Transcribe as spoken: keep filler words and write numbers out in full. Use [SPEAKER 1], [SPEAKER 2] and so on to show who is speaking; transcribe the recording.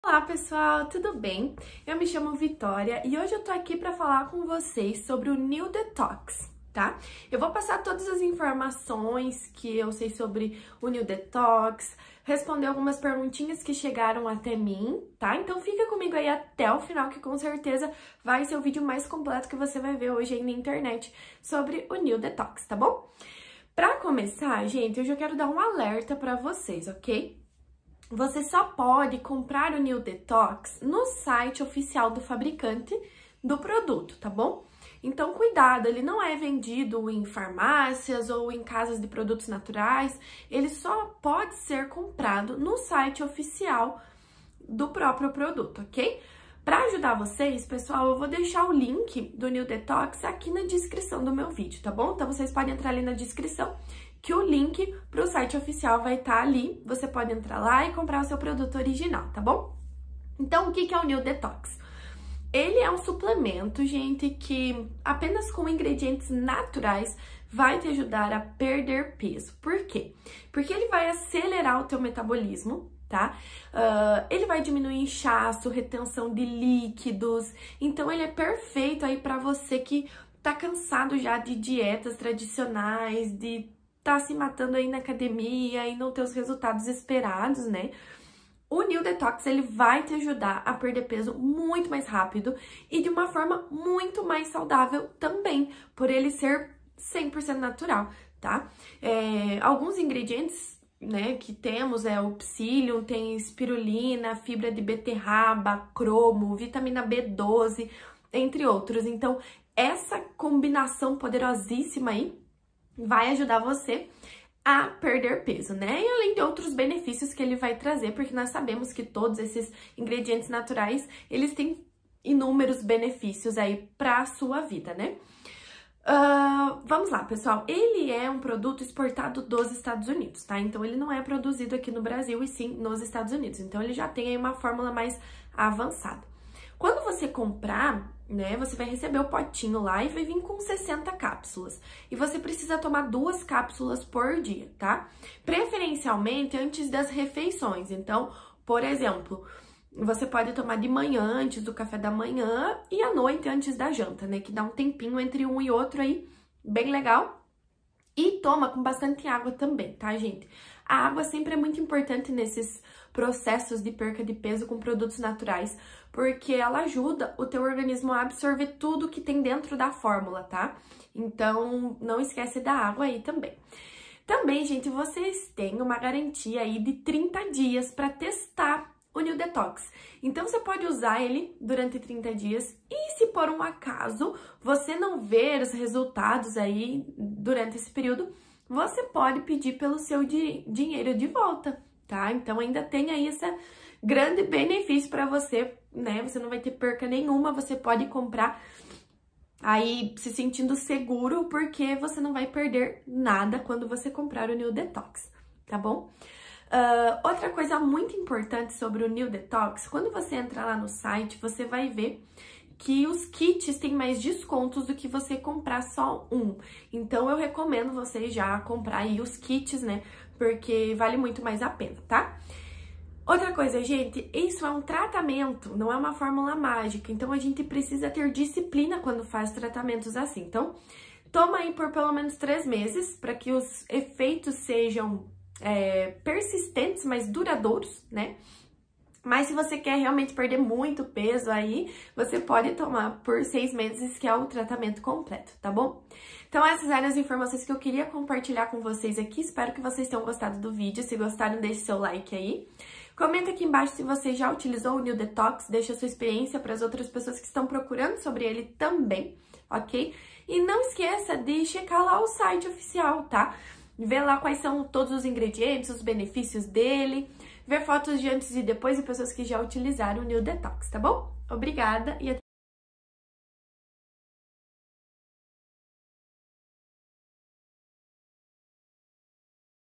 [SPEAKER 1] Olá pessoal, tudo bem? Eu me chamo Vitória e hoje eu tô aqui para falar com vocês sobre o New Detox, tá? Eu vou passar todas as informações que eu sei sobre o New Detox, responder algumas perguntinhas que chegaram até mim, tá? Então fica comigo aí até o final que com certeza vai ser o vídeo mais completo que você vai ver hoje aí na internet sobre o New Detox, tá bom? Para começar, gente, eu já quero dar um alerta para vocês, ok? Você só pode comprar o New Detox no site oficial do fabricante do produto, tá bom? Então, cuidado, ele não é vendido em farmácias ou em casas de produtos naturais, ele só pode ser comprado no site oficial do próprio produto, ok? Para ajudar vocês, pessoal, eu vou deixar o link do New Detox aqui na descrição do meu vídeo, tá bom? Então, vocês podem entrar ali na descrição, que o link para o site oficial vai estar ali. Você pode entrar lá e comprar o seu produto original, tá bom? Então, o que é o New Detox? Ele é um suplemento, gente, que apenas com ingredientes naturais vai te ajudar a perder peso. Por quê? Porque ele vai acelerar o teu metabolismo, tá? Uh, ele vai diminuir inchaço, retenção de líquidos. Então, ele é perfeito aí para você que tá cansado já de dietas tradicionais, de tá se matando aí na academia e não ter os resultados esperados, né? O New Detox, ele vai te ajudar a perder peso muito mais rápido e de uma forma muito mais saudável também, por ele ser cem por cento natural, tá? É, alguns ingredientes, né, que temos é o psyllium, tem espirulina, fibra de beterraba, cromo, vitamina B doze, entre outros. Então, essa combinação poderosíssima aí vai ajudar você a perder peso, né? E além de outros benefícios que ele vai trazer, porque nós sabemos que todos esses ingredientes naturais, eles têm inúmeros benefícios aí para a sua vida, né? Uh, vamos lá, pessoal. Ele é um produto exportado dos Estados Unidos, tá? Então, ele não é produzido aqui no Brasil e sim nos Estados Unidos. Então, ele já tem aí uma fórmula mais avançada. Quando você comprar, né, você vai receber o potinho lá e vai vir com sessenta cápsulas. E você precisa tomar duas cápsulas por dia, tá? Preferencialmente antes das refeições. Então, por exemplo, você pode tomar de manhã, antes do café da manhã, e à noite, antes da janta, né? Que dá um tempinho entre um e outro aí, bem legal. E toma com bastante água também, tá, gente? A água sempre é muito importante nesses processos de perca de peso com produtos naturais, porque ela ajuda o teu organismo a absorver tudo que tem dentro da fórmula, tá? Então, não esquece da água aí também. Também, gente, vocês têm uma garantia aí de trinta dias para testar o New Detox. Então, você pode usar ele durante trinta dias e se por um acaso você não ver os resultados aí durante esse período, você pode pedir pelo seu di- dinheiro de volta, tá? Então, ainda tem aí esse grande benefício para você, né? Você não vai ter perca nenhuma, você pode comprar aí se sentindo seguro, porque você não vai perder nada quando você comprar o New Detox, tá bom? Uh, outra coisa muito importante sobre o New Detox, quando você entrar lá no site, você vai ver que os kits têm mais descontos do que você comprar só um. Então, eu recomendo você já comprar aí os kits, né? Porque vale muito mais a pena, tá? Outra coisa, gente, isso é um tratamento, não é uma fórmula mágica. Então, a gente precisa ter disciplina quando faz tratamentos assim. Então, toma aí por pelo menos três meses para que os efeitos sejam É, persistentes, mas duradouros, né? Mas se você quer realmente perder muito peso aí, você pode tomar por seis meses, que é o tratamento completo, tá bom? Então, essas eram as informações que eu queria compartilhar com vocês aqui. Espero que vocês tenham gostado do vídeo. Se gostaram, deixe seu like aí. Comenta aqui embaixo se você já utilizou o New Detox. Deixa a sua experiência para as outras pessoas que estão procurando sobre ele também, ok? E não esqueça de checar lá o site oficial, tá? Ver lá quais são todos os ingredientes, os benefícios dele, ver fotos de antes e depois de pessoas que já utilizaram o New Detox, tá bom? Obrigada e até